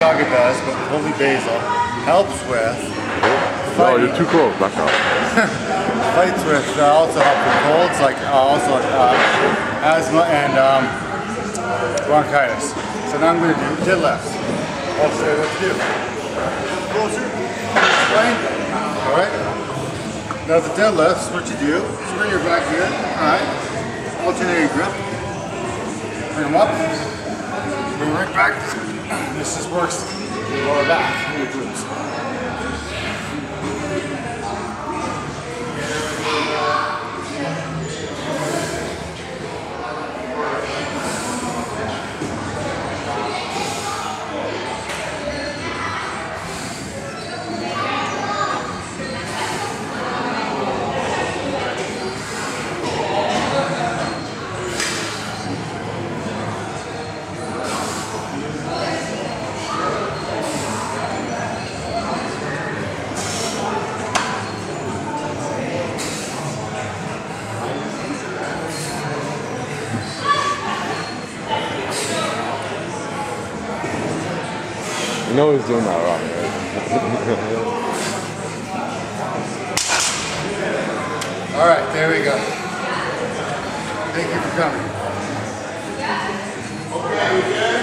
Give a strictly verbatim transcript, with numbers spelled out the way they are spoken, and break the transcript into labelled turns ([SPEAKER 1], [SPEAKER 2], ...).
[SPEAKER 1] Chaga does, but only basil, helps with
[SPEAKER 2] No,
[SPEAKER 1] fighting.
[SPEAKER 2] you're too close. Back up.
[SPEAKER 1] Fights with, uh, also help with colds, like uh, also uh, asthma and um, bronchitis. So now I'm going to do deadlifts. I'll show you what to do. Closer. Explain. Alright. Now the deadlifts, what you do is bring your back here. Alright. Alternating grip. Bring them up. Bring right back. This just works lower back and your glutes.
[SPEAKER 2] You know he's doing that wrong, right?
[SPEAKER 1] Alright, there we go. Thank you for coming. Okay.